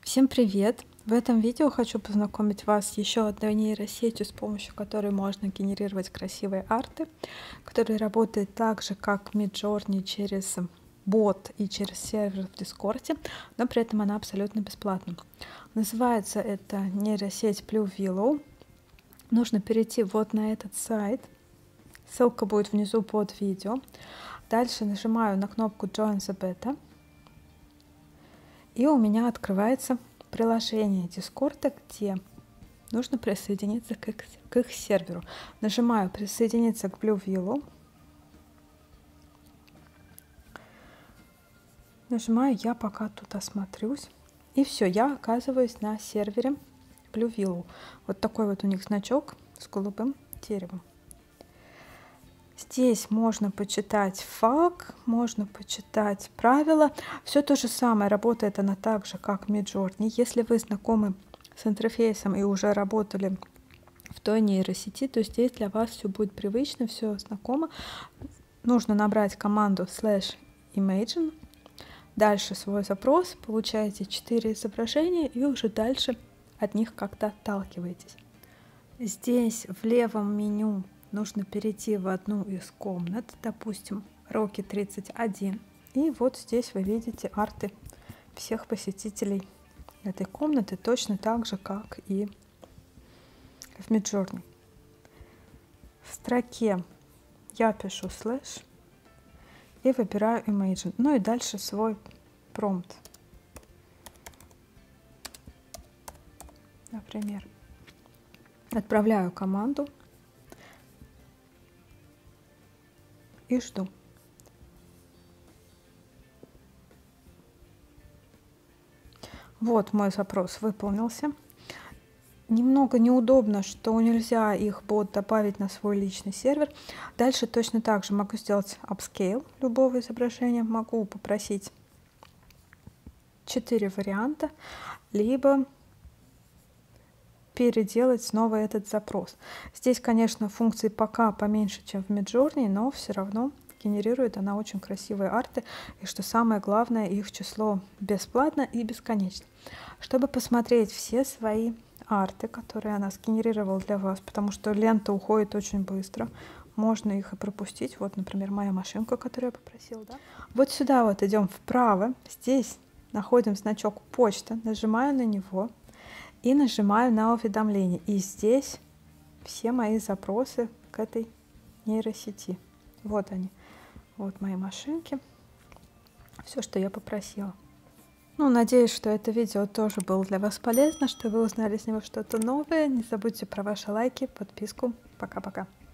Всем привет! В этом видео хочу познакомить вас с еще одной нейросетью, с помощью которой можно генерировать красивые арты, которая работает так же, как Midjourney, через бот и через сервер в Дискорде, но при этом она абсолютно бесплатна. Называется это нейросеть Blue Willow. Нужно перейти вот на этот сайт. Ссылка будет внизу под видео. Дальше нажимаю на кнопку Join the Beta. И у меня открывается приложение Discord, где нужно присоединиться к их серверу. Нажимаю «Присоединиться к Blue Willow». Нажимаю «Я пока тут осмотрюсь». И все, я оказываюсь на сервере Blue Willow. Вот такой вот у них значок с голубым деревом. Здесь можно почитать фак, можно почитать правила. Все то же самое, работает она так же, как Midjourney. Если вы знакомы с интерфейсом и уже работали в той нейросети, то здесь для вас все будет привычно, все знакомо. Нужно набрать команду /imagine, дальше свой запрос, получаете 4 изображения и уже дальше от них как-то отталкиваетесь. Здесь в левом меню нужно перейти в одну из комнат, допустим, Роки 31. И вот здесь вы видите арты всех посетителей этой комнаты, точно так же, как и в Midjourney. В строке я пишу слэш и выбираю Imagine. Ну и дальше свой промпт. Например, отправляю команду и жду. Вот мой запрос выполнился. Немного неудобно, что нельзя их бот добавить на свой личный сервер. Дальше точно так же могу сделать upscale любого изображения. Могу попросить 4 варианта, либо переделать снова этот запрос. Здесь, конечно, функции пока поменьше, чем в Midjourney, но все равно генерирует она очень красивые арты. И что самое главное, их число бесплатно и бесконечно. Чтобы посмотреть все свои арты, которые она сгенерировала для вас, потому что лента уходит очень быстро, можно их и пропустить. Вот, например, моя машинка, которую я попросила. Да? Вот сюда вот идем вправо. Здесь находим значок почта, нажимаю на него и нажимаю на уведомления. И здесь все мои запросы к этой нейросети. Вот они. Вот мои машинки. Все, что я попросила. Ну, надеюсь, что это видео тоже было для вас полезно, что вы узнали с него что-то новое. Не забудьте про ваши лайки, подписку. Пока-пока.